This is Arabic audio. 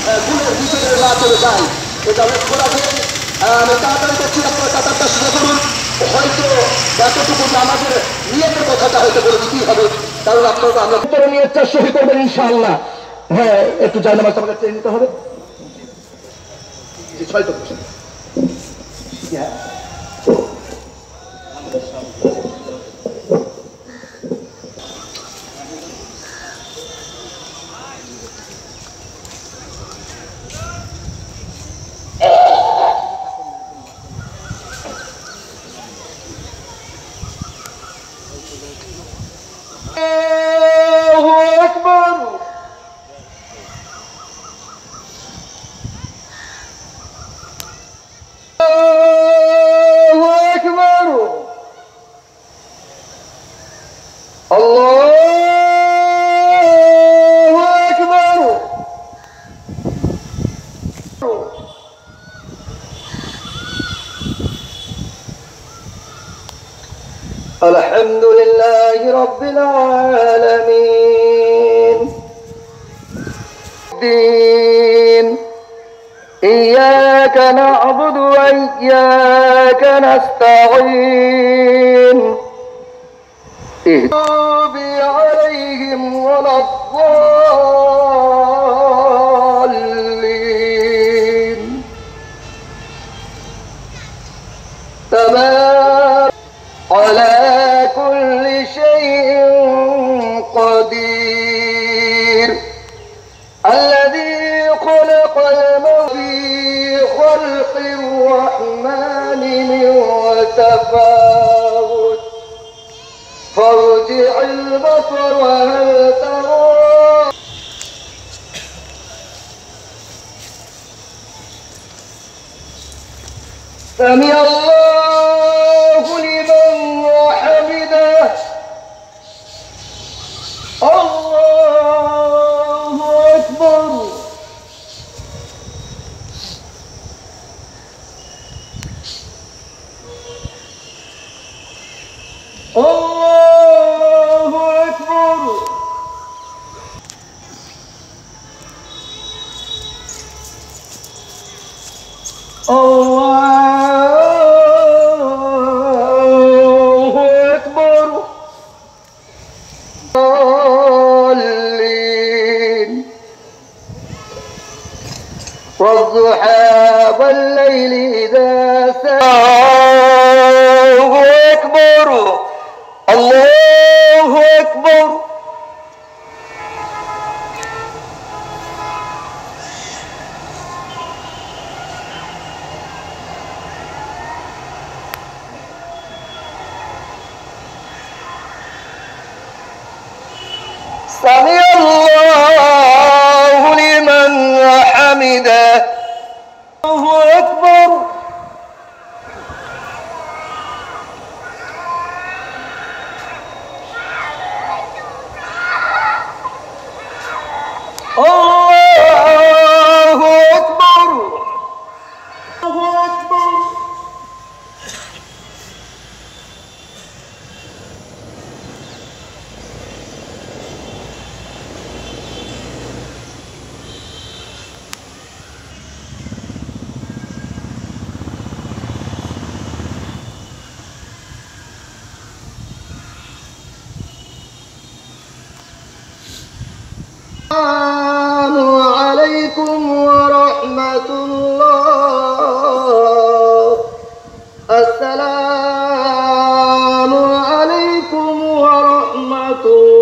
গুণের ভিতরে না চলে যায়। এটা লক্ষ্য রাখেন। আমি তাড়াতাড়ি করছি, আপনারা কাতারটা শুরু করুন। হয়তো এতটুকু আমাদের নিয়তের কথাটা হয়তো বলে দিতেই হবে, কারণ আপনারা আমরা ভিতরে নিয়তটা সহি করবেন ইনশাআল্লাহ। হ্যাঁ, একটু জায়নামাজ আমাকে চেয়ে নিতে হবে। ছয়টা الحمد لله رب العالمين الدين إياك نعبد وإياك نستعين اهدنا عليهم ولا الضالين تمام على كل شيء قدير الذي خلق الموت في خلق الرحمن من تفاوت فارجع البصر وهل ترى سمع الله لمن حمده الله أكبر الله أكبر الله أكبر ضالين والضحى والليل إذا سجى الله أكبر الله أكبر سمع الله لمن حمده الله أكبر الله أكبر الله أكبر السلام عليكم ورحمة الله السلام عليكم ورحمة الله